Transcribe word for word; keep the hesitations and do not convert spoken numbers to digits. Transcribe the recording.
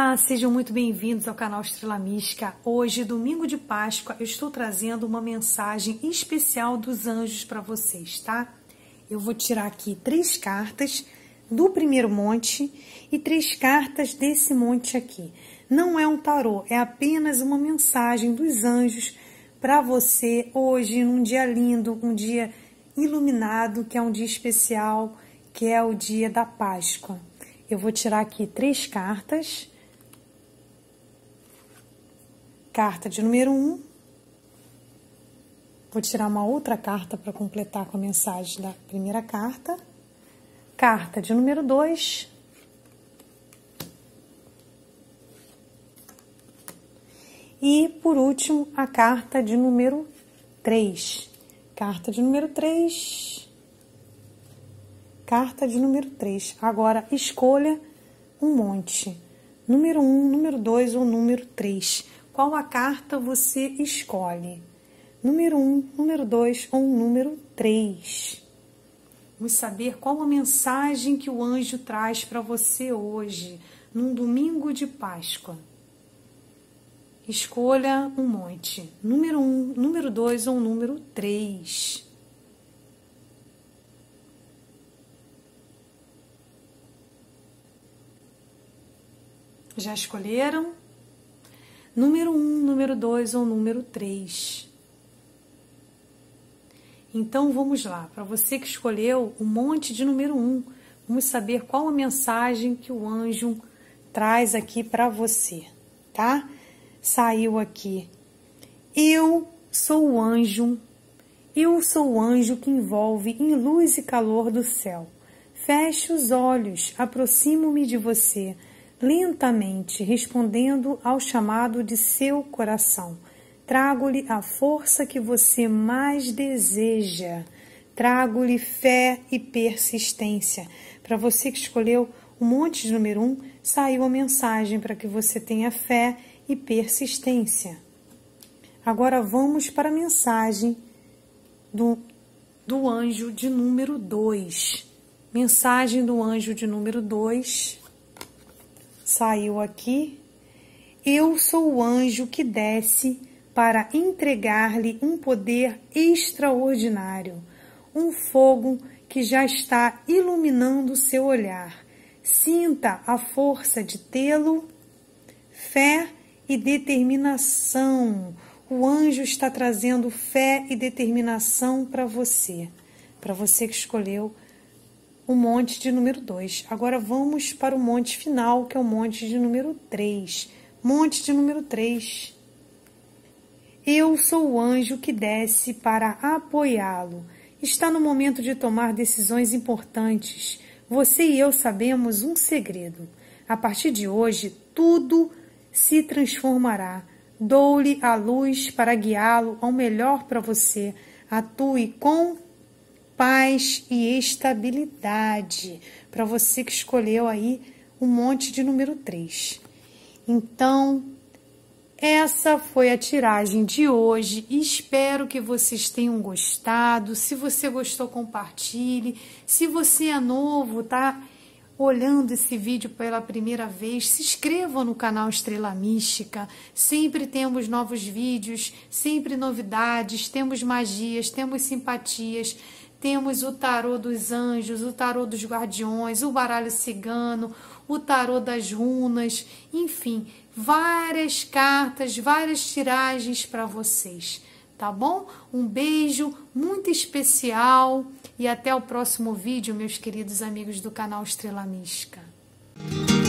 Olá, sejam muito bem-vindos ao canal Estrela Mística. Hoje, domingo de Páscoa, eu estou trazendo uma mensagem especial dos anjos para vocês, tá? Eu vou tirar aqui três cartas do primeiro monte e três cartas desse monte aqui. Não é um tarô, é apenas uma mensagem dos anjos para você hoje, num dia lindo, um dia iluminado, que é um dia especial, que é o dia da Páscoa. Eu vou tirar aqui três cartas. Carta de número um. Vou tirar uma outra carta para completar com a mensagem da primeira carta. Carta de número dois. E, por último, a carta de número três. Carta de número três. Carta de número três. Agora, escolha um monte. Número um, número dois ou número três. Qual a carta você escolhe? Número um, número dois ou número três. Vamos saber qual a mensagem que o anjo traz para você hoje, num domingo de Páscoa. Escolha um monte. Número um, número dois ou número três. Já escolheram? Número um, número dois ou número três. Então, vamos lá. Para você que escolheu um monte de número um, vamos saber qual a mensagem que o anjo traz aqui para você, tá? Saiu aqui. Eu sou o anjo. Eu sou o anjo que envolve em luz e calor do céu. Feche os olhos, aproximo-me de você. Lentamente, respondendo ao chamado de seu coração. Trago-lhe a força que você mais deseja. Trago-lhe fé e persistência. Para você que escolheu o monte de número um, saiu a mensagem para que você tenha fé e persistência. Agora vamos para a mensagem do, do anjo de número dois. Mensagem do anjo de número dois. Saiu aqui. Eu sou o anjo que desce para entregar-lhe um poder extraordinário, um fogo que já está iluminando seu olhar. Sinta a força de tê-lo, fé e determinação. O anjo está trazendo fé e determinação para você, para você que escolheu o monte de número dois. Agora vamos para o monte final, que é o monte de número três. Monte de número três. Eu sou o anjo que desce para apoiá-lo. Está no momento de tomar decisões importantes. Você e eu sabemos um segredo. A partir de hoje, tudo se transformará. Dou-lhe a luz para guiá-lo ao melhor para você. Atue com paz e estabilidade, para você que escolheu aí o monte de número três. Então, essa foi a tiragem de hoje. Espero que vocês tenham gostado. Se você gostou, compartilhe. Se você é novo, tá olhando esse vídeo pela primeira vez, se inscreva no canal Estrela Mística. Sempre temos novos vídeos, sempre novidades, temos magias, temos simpatias. Temos o tarô dos anjos, o tarô dos guardiões, o baralho cigano, o tarô das runas, enfim, várias cartas, várias tiragens para vocês, tá bom? Um beijo muito especial e até o próximo vídeo, meus queridos amigos do canal Estrela Mística.